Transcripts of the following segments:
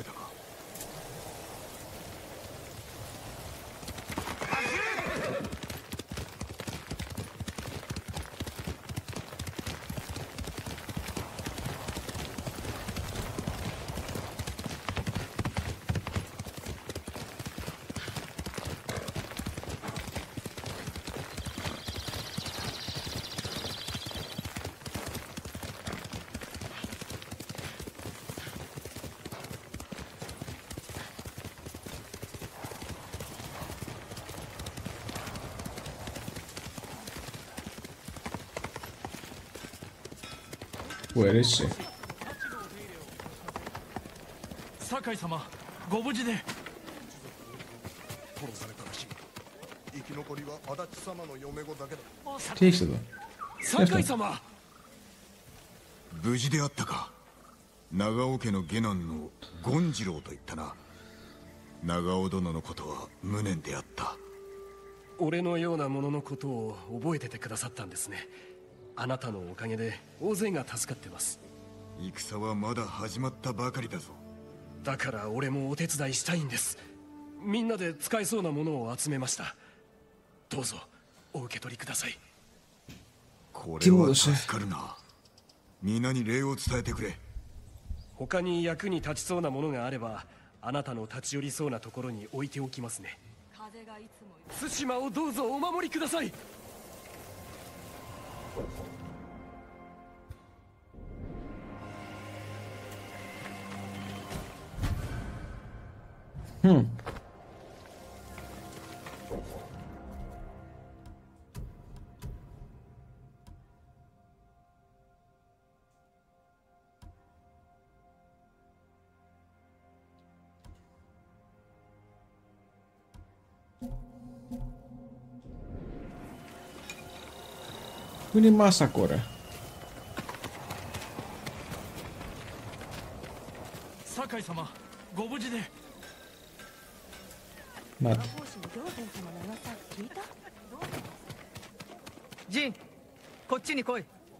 たか。 Where is she? 酒井様、ご無事で。 殺されたらしい。生き残りは足立様の嫁子だけだ。 ठीक से तो 酒井様、 無事であったか。長尾家の下男の権次郎と言ったな。長尾殿のことは無念であった。 俺のようなもののことを覚えててくださったんですね。あなたのおかげで大勢が助かってます。 戦はまだ始まったばかりだぞ。 だから俺もお手伝いしたいんです。みんなで使えそうなものを集めました。どうぞお受け取りください。 これは助かるな。皆に礼を伝えてくれ。 他に役に立ちそうなものがあれば、あなたの立ち寄りそうなところに置いておきますね。対馬をどうぞお守りください。 Mini Masakura. 酒井様、ご無事で。 待って。 ジン、こっちに来い。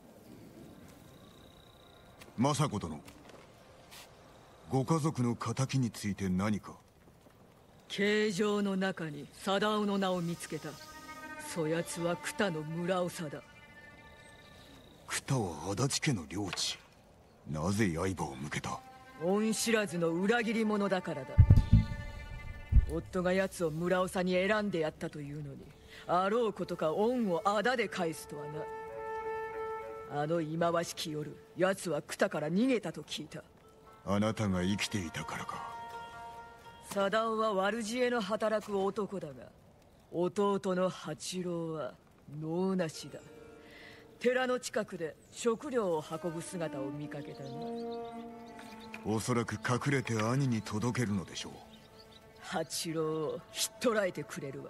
政子殿、ご家族の仇について何か。 形状の中に貞夫の名を見つけた。そやつは九田の村長だ。 九田は足立家の領地。なぜ刃を向けた。 恩知らずの裏切り者だからだ。夫が奴を村長に選んでやったというのに、あろうことか恩をあだで返すとはな。あの忌まわしき夜、奴は九田から逃げたと聞いた。 あなたが生きていたからか。 貞夫は悪知恵の働く男だが、弟の八郎は能なしだ。寺の近くで食料を運ぶ姿を見かけたな。 おそらく隠れて兄に届けるのでしょう。 八郎をひっ捕らえてくれるわ。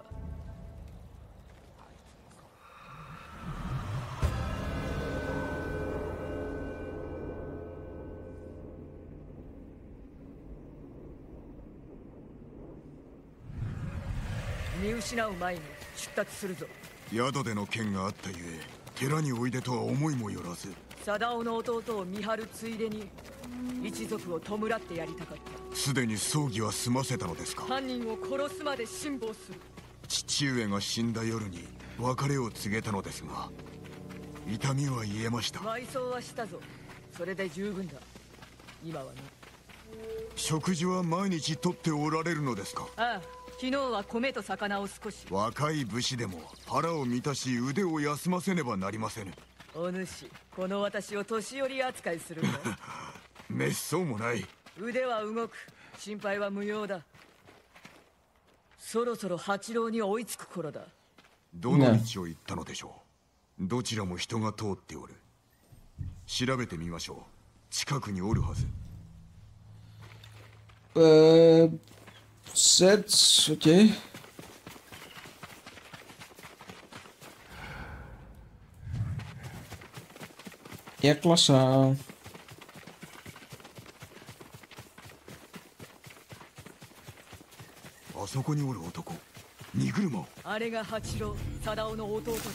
見失う前に出立するぞ。 宿での件があったゆえ寺においでとは思いもよらず。 貞夫の弟を見張るついでに一族を弔ってやりたかった。 すでに葬儀は済ませたのですか。 犯人を殺すまで辛抱する。 父上が死んだ夜に別れを告げたのですが、痛みは癒えました。 埋葬はしたぞ。それで十分だ。今はな。 食事は毎日とっておられるのですか。 ああ、昨日は米と魚を少し。 若い武士でも腹を満たし腕を休ませねばなりませぬ。 お主、この私を年寄り扱いするんだ。 めっそうもない。 腕は動く。心配は無用だ。そろそろ八郎に追いつく頃だ。 どの道を行ったのでしょう。どちらも人が通っておる。調べてみましょう。近くにおるはず。 Sets, okej. Jäkla saa. あそこにおる男、荷車を。 あれが八郎、貞夫の弟だ。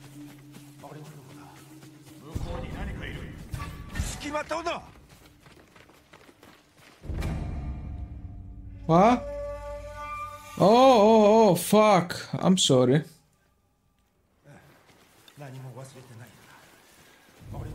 向こうに何かいる。隙間とだ。 What? Oh, fuck. I'm sorry. 何も忘れてないから俺の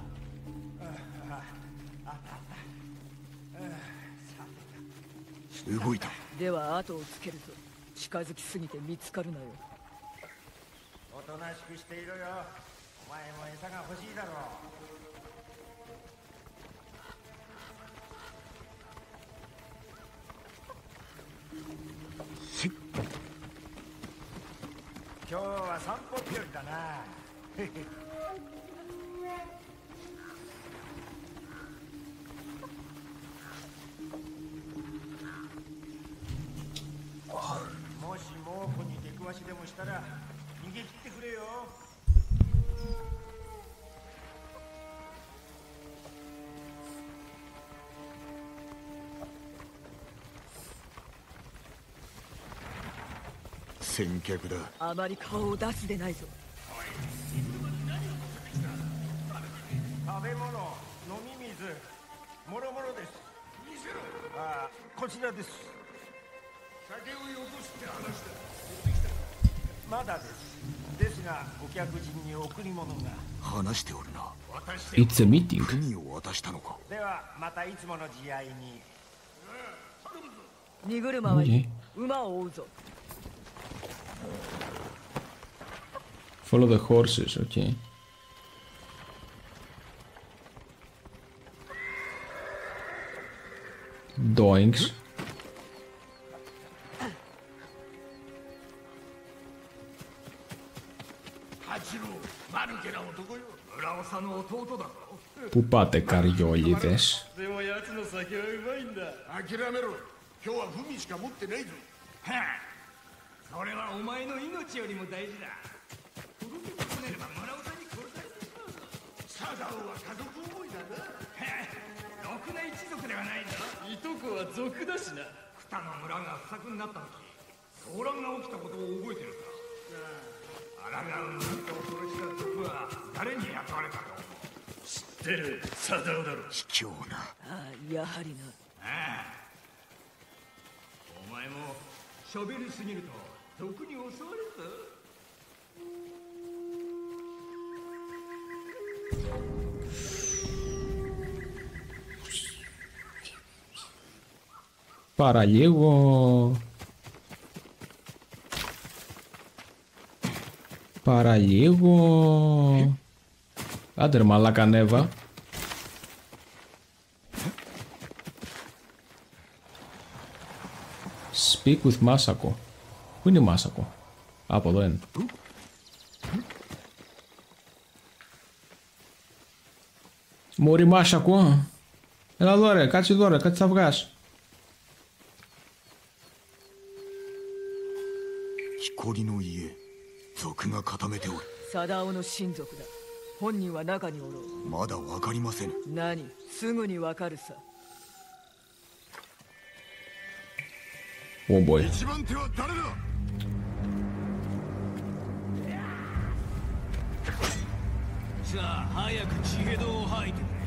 動いた。 では後をつけるぞ。近づきすぎて見つかるなよ。 おとなしくしていろよ。お前も餌が欲しいだろう。今日は散歩日和だな。もし猛虎に出くわしでもしたら逃げ切ってくれよ。 先客だ。 あまり顔を出すでないぞ。 食べ物、飲み水、もろもろです。見せろ。ああ、こちらです。酒をよこして話だ。まだです。ですが、お客人に贈り物が。 話しておるな。 It's a meeting. 国を渡したのか。 では、またいつもの慈愛に。 荷車はいい。馬を追うぞ。 Follow the horses, okay. Doinks. 八郎、間抜けな男よ。村長の弟だろ。 Πού πάτε, καριόλιδες? でも奴の酒はうまいんだ。 諦めろ。今日は文しか持ってないぞ。 はあ、それはお前の命よりも大事だ。届けてくれれば村長に殺されてしまうぞ。 サダオは家族思いだな。 ろくな一族ではないぞ。 いとこは族だしな。 二の村が不作になった時、騒乱が起きたことを覚えてるか。抗うなんて恐ろしな族は誰に雇われたと思う。 知ってる、サダオだろ。 卑怯な。 ああ、やはりな。 ああ、お前も喋りすぎると賊に襲われるぞ。 Παραλίγο. Παραλίγο. Άντε ρε μαλάκα ανέβα. Speak with Masako. Πού είναι η Masako? Από εδώ είναι. Μωρή Masako. Έλα εδώ ρε, κάτσε εδώ ρε, κάτι θα βγάζει. 誇りの家、族が固めておる。 貞夫の親族だ。本人は中におろう。 まだわかりませぬ。 何、すぐにわかるさ。 Oh boy. 一番手は誰だ。 さあ早く血へどを吐いてくれ。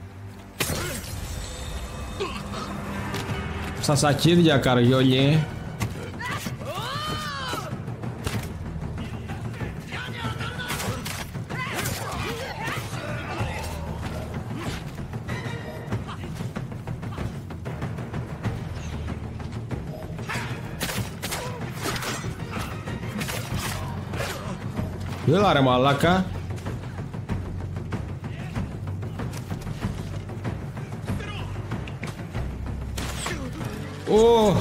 Στα σακίδια καριόλι. Έλα ρε μαλάκα. Ω.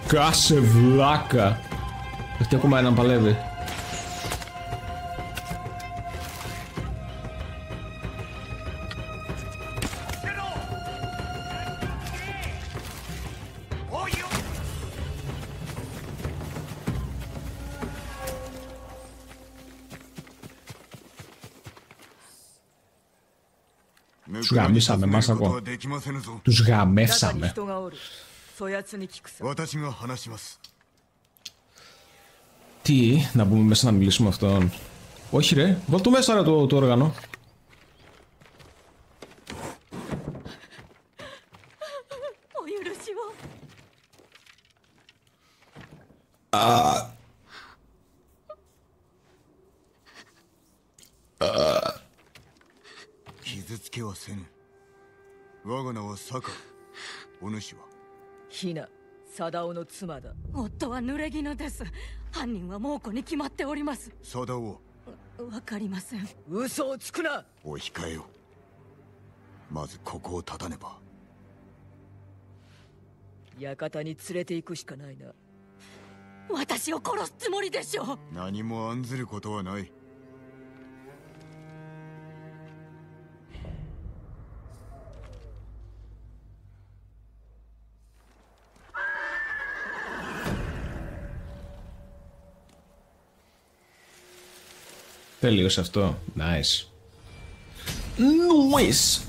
Κάσε βλάκα. Αυτή ακόμα έναν παλεύει. Τους γαμίσαμε μας ακόμα. Τους γαμεύσαμε. Τι, να μπούμε μέσα να μιλήσουμε αυτόν. Όχι ρε, βάλ' το μέσα ρε το όργανο. ヒナ、サダオの妻だ。 夫は濡れ衣です。犯人は猛虎に決まっております。 サダオ。 わかりません。 嘘をつくな。 お控えよ。まずここを立たねば。 館に連れて行くしかないな。 私を殺すつもりでしょう。 何も案ずることはない。 Τέλειωσε αυτό. Nice. Nice.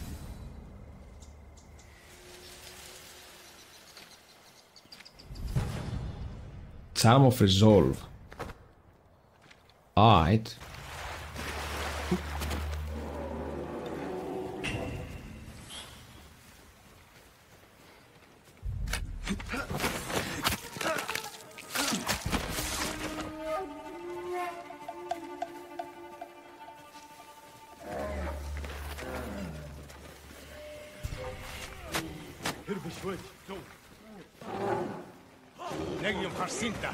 Charm of Resolve. Alright. Legion Farcinta.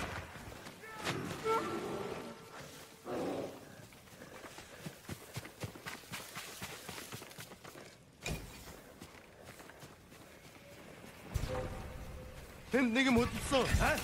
내게 못 있어.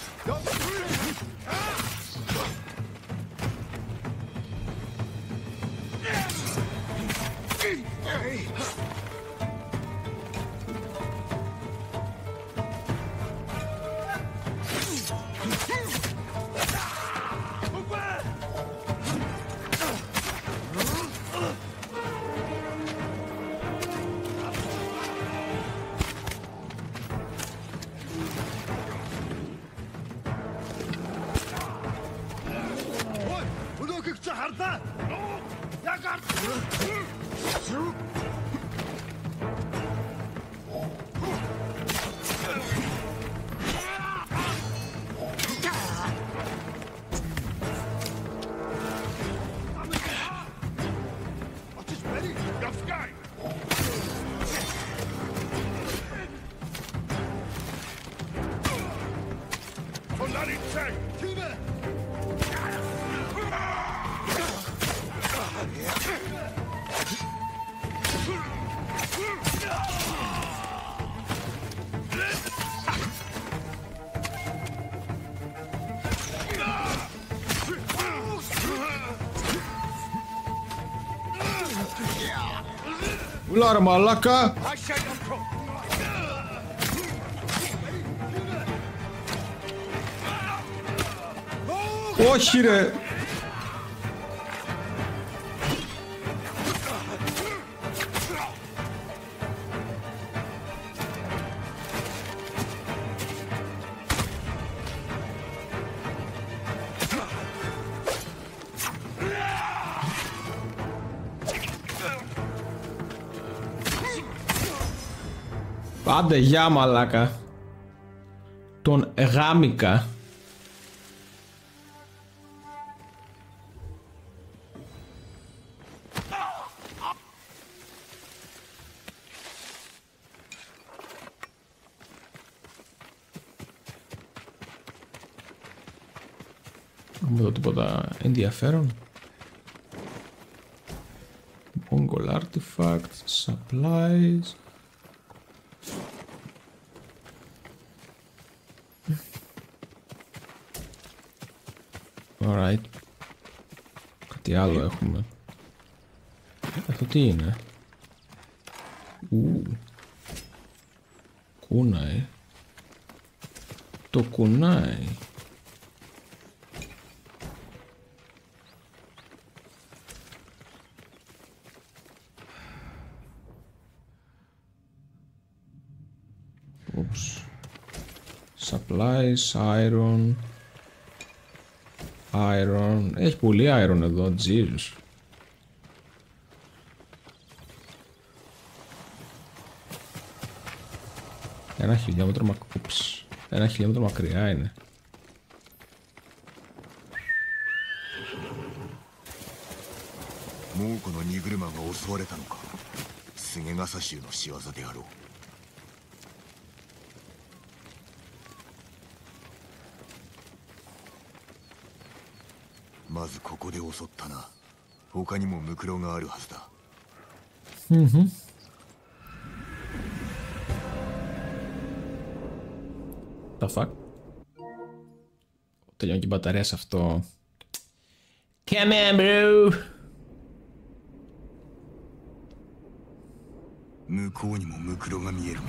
Ούλα ρε μαλάκα. Όχι ρε. Άντε γεια μαλάκα. Τον γάμικα. Έχουμε εδώ τίποτα ενδιαφέρον. Mongol artifacts, supplies. Alright. Κάτι άλλο έχουμε. Αυτό τι είναι? Κούναει. Το κουνάει. Oops. Supplies, iron. Iron. Έχει πολύ iron εδώ, Jesus. Ένα χιλιόμετρο μακριά είναι. Moukoの荷車が襲われたのか。菅笠衆の仕業であろう。まずここで襲ったな。他にもムクロがあるはずだ。 The fuck? Τελειώνει και η μπαταρία σε αυτό. Come on, bro! 向こうにもムクロが見えるな。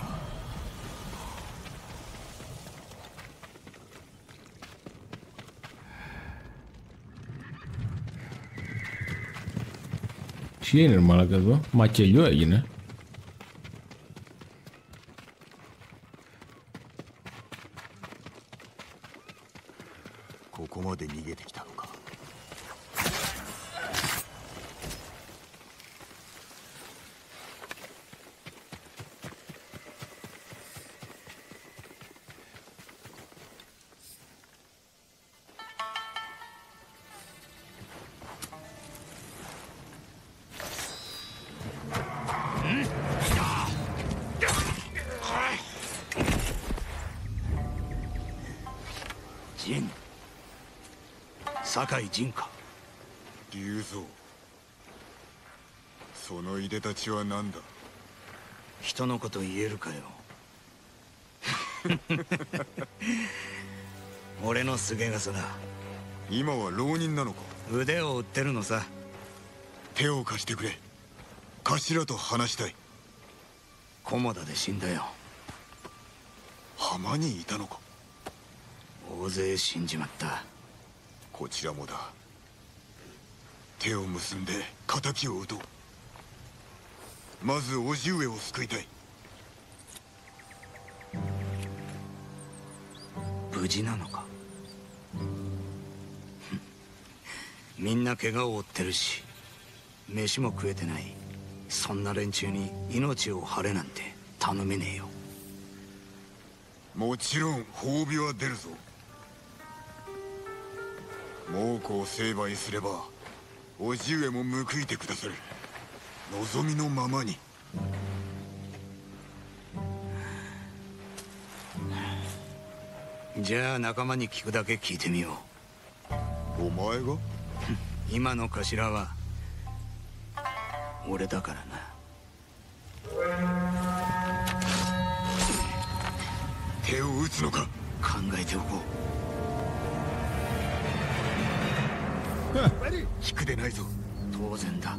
Τι είναι, μαλάκα εδώ? Μακελιό έγινε. ここまで逃げてきたのか。 酒井陣か。 龍蔵、そのいでたちは何だ。 人のこと言えるかよ。俺の菅笠だ。 今は浪人なのか。 腕を売ってるのさ。 手を貸してくれ。頭と話したい。 菰田で死んだよ。 浜にいたのか。 大勢死んじまった。 こちらもだ。手を結んで仇を討とう。まず叔父上を救いたい。 無事なのか。みんな怪我を負ってるし、飯も食えてない。そんな連中に命を張れなんて頼めねえよ。 もちろん褒美は出るぞ。猛虎を成敗すれば叔父上も報いてくださる。望みのままに。 じゃあ仲間に聞くだけ聞いてみよう。お前が？ 今の頭は俺だからな。 手を打つのか。 考えておこう。 引くでないぞ。 当然だ。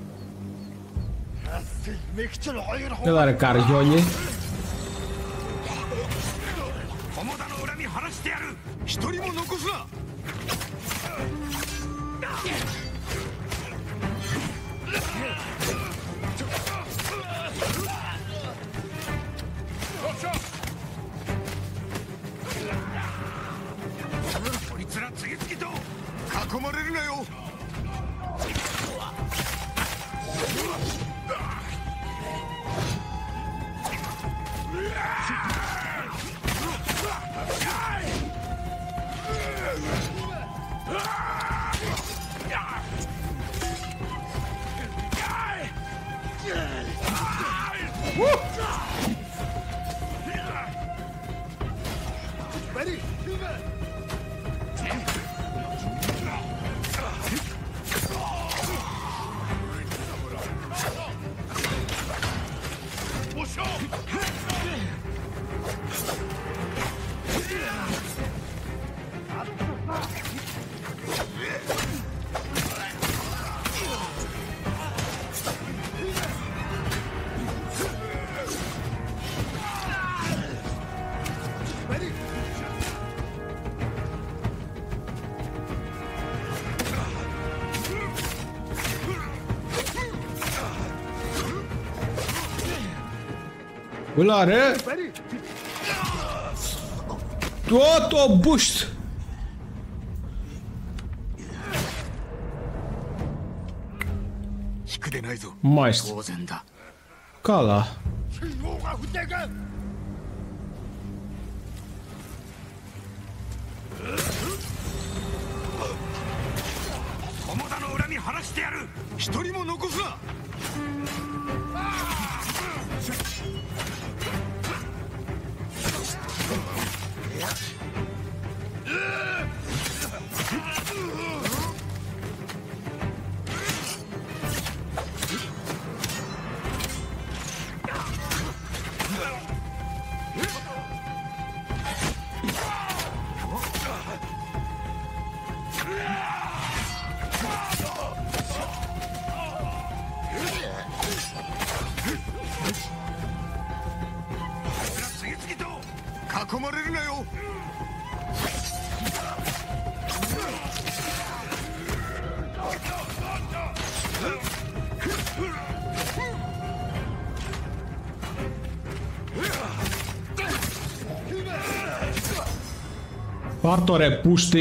Έλα ρε καριόλι. 菰田の恨み晴らしてやる。 一人も残すな。 こいつら次々と囲まれるなよ。 Ulare! Toto boost! 引くでないぞ。 Maista. 当然だ。 Kala. 友田の恨み晴らしてやる。 一人も残すな。囲まれるなよ。 Partore pusti.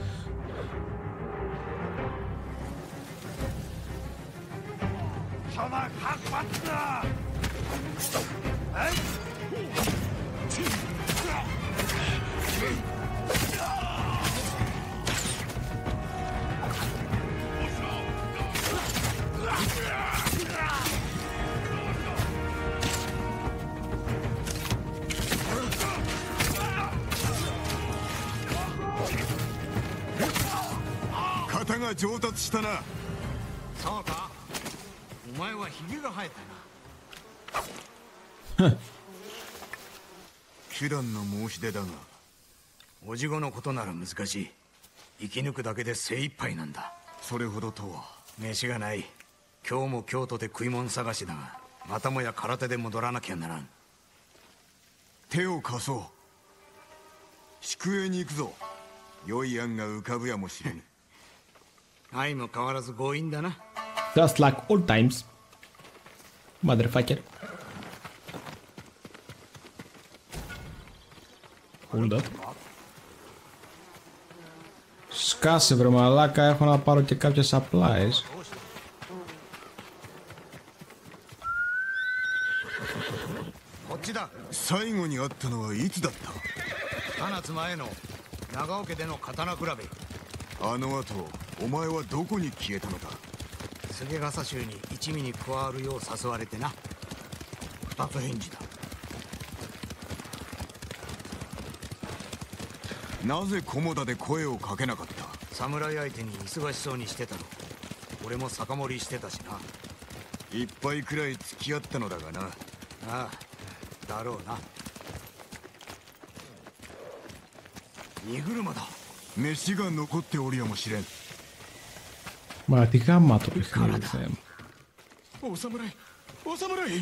型が上達したな。 そうか。お前はヒゲが生えたな。 手段の申し出だが、 おじごのことなら難しい。生き抜くだけで精一杯なんだ。 それほどとは。 飯がない。今日も京都で食い物探しだが、またもや空手で戻らなきゃならん。 手を貸そう。宿営に行くぞ。良い案が浮かぶやもしれぬ。 相も変わらず強引だな。 Just like old times. Motherfucker. Hold up. Σκάσε βρε μαλάκα, έχω να πάρω και κάποιες supplies. こっちだ。 最後に会ったのはいつだった？ 7つ前の長尾家での刀比べ。 あの後、お前はどこに消えたのだ？ 菅笠衆に一味に加わるよう誘われてな。二つ返事だ。 なぜ菰田で声をかけなかった？ 侍相手に忙しそうにしてたろ。俺も酒盛りしてたしな。 一杯くらい付き合ったのだがな。 ああ、だろうな。荷車だ。 飯が残っておるやもしれん。 Μα τι γάμα το παιχνίδι Θεέ μου. お侍、お侍。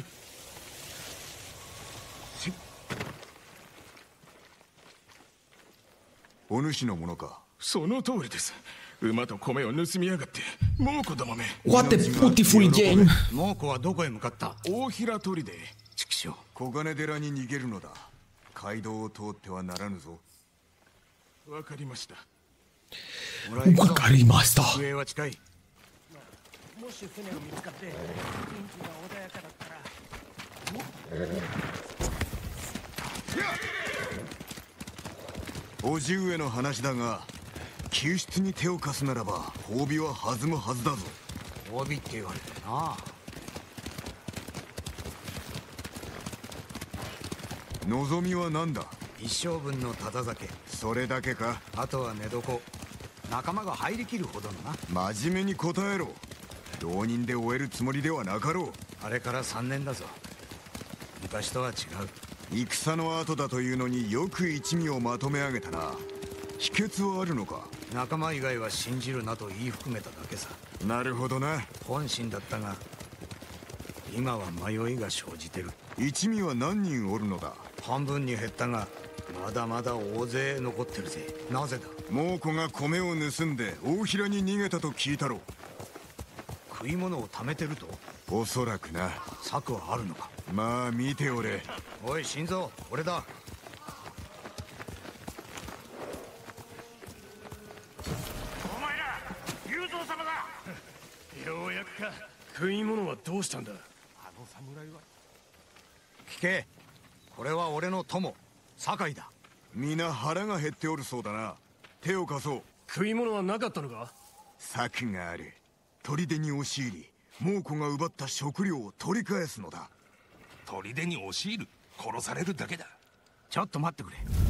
お主のものか？ その通りです。馬と米を盗みやがって猛虎どもめ。 What a beautiful game. 猛虎はどこへ向かった？ 大平砦で畜生。 小金寺に逃げるのだ。街道を通ってはならぬぞ。 わかりました。 わかりました。 上は近い。 もし船が見つかって天気が穏やかだったら。 叔父上の話だが、救出に手を貸すならば褒美は弾むはずだぞ。 褒美って言われてな。 望みは何だ？ 一生分のタダ酒。 それだけか？ あとは寝床。仲間が入りきるほどのな。 真面目に答えろ。浪人で終えるつもりではなかろう。 あれから3年だぞ。昔とは違う。 戦の後だというのによく一味をまとめ上げたな。秘訣はあるのか？ 仲間以外は信じるなと言い含めただけさ。 なるほどな。 本心だったが今は迷いが生じてる。 一味は何人おるのだ？ 半分に減ったがまだまだ大勢残ってるぜ。なぜだ？ 猛虎が米を盗んで大平に逃げたと聞いたろ。 食い物を貯めてると？ おそらくな。 策はあるのか？ まあ見ておれ。 おい心臓、俺だ。 お前ら雄三様だ。 ようやくか。食い物はどうしたんだ。 あの侍は。 聞け、これは俺の友酒井だ。 皆腹が減っておるそうだな。手を貸そう。 食い物はなかったのか。 策がある。砦に押し入り、猛虎が奪った食料を取り返すのだ。 砦に押し入る。殺されるだけだ。 ちょっと待ってくれ。